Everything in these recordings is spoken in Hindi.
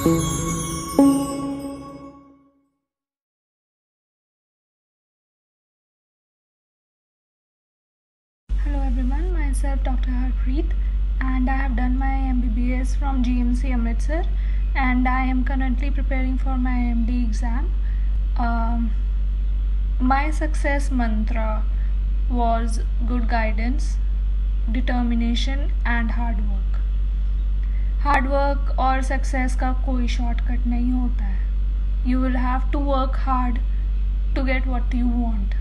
Hello everyone, myself Dr. Harpreet, and I have done my MBBS from GMC Amritsar, and I am currently preparing for my MD exam. My success mantra was good guidance, determination and hard work. Hard work और success का कोई shortcut नहीं होता है. You will have to work hard to get what you want.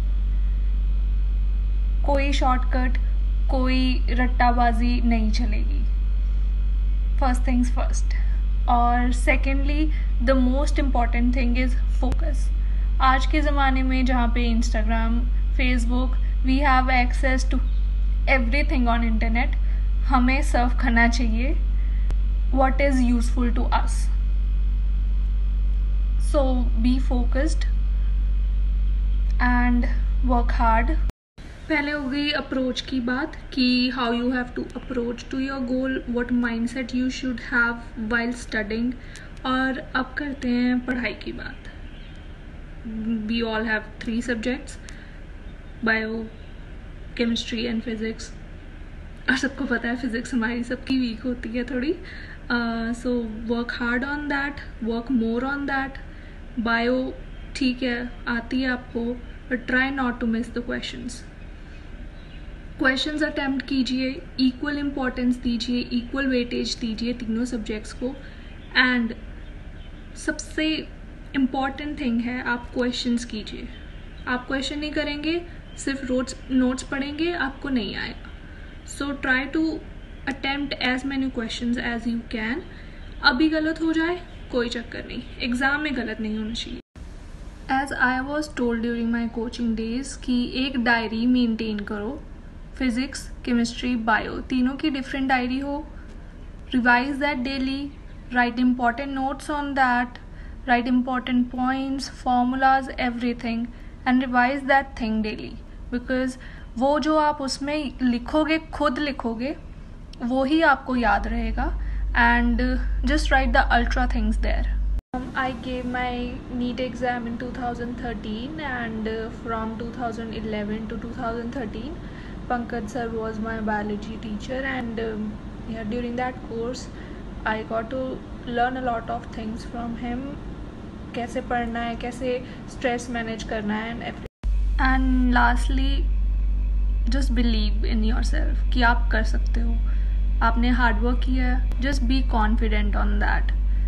कोई शॉर्टकट, कोई रट्टाबाजी नहीं चलेगी. First things first. और secondly the most important thing is focus. आज के ज़माने में जहाँ पे Instagram, Facebook, we have access to everything on internet, हमें सर्व करना चाहिए what is useful to us. So be focused and work hard. पहले हो गई अप्रोच की बात कि how you have to approach to your goal, what mindset you should have while studying. और अब करते हैं पढ़ाई की बात. We all have 3 subjects, bio, chemistry and physics. और सबको पता है फिजिक्स हमारी सबकी वीक होती है थोड़ी. So work hard on that, work more on that. Bio ठीक है, आती है आपको, but try not to miss the questions attempt कीजिए, इक्वल इम्पोर्टेंस दीजिए, इक्वल वेटेज दीजिए तीनों सब्जेक्ट्स को. एंड सबसे इम्पॉर्टेंट थिंग है, आप क्वेश्चंस कीजिए. आप क्वेश्चन नहीं करेंगे, सिर्फ नोट्स पढ़ेंगे, आपको नहीं आएगा. So try to attempt as many questions as you can. अभी गलत हो जाए कोई चक्कर नहीं, एग्ज़ाम में गलत नहीं होना चाहिए. As I was told during my coaching days कि एक डायरी मेंटेन करो, फिज़िक्स, केमिस्ट्री, बायो तीनों की डिफरेंट डायरी हो. Revise that daily, write important notes on that, write important points, formulas, everything, and revise that thing daily. Because वो जो आप उसमें लिखोगे, खुद लिखोगे, वो ही आपको याद रहेगा. And just write the ultra things there. I gave my NEET exam in 2013, and from 2011 to 2013 Pankaj sir was my biology teacher, and during that course I got to learn a lot of things from him. कैसे पढ़ना है, कैसे स्ट्रेस मैनेज करना है, and lastly just believe in yourself कि आप कर सकते हो. आपने हार्ड वर्क किया है, just be confident on that.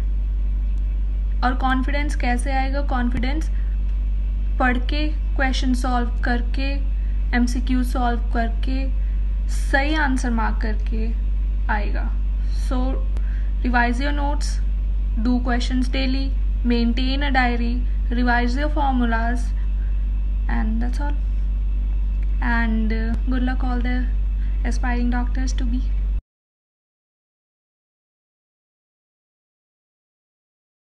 और कॉन्फिडेंस कैसे आएगा? कॉन्फिडेंस पढ़ के, क्वेश्चन सॉल्व करके, MCQ सॉल्व करके, सही आंसर मार्क करके आएगा. So revise your notes, do questions daily, maintain a diary, revise your formulas, and that's all. And good luck all the aspiring doctors to be.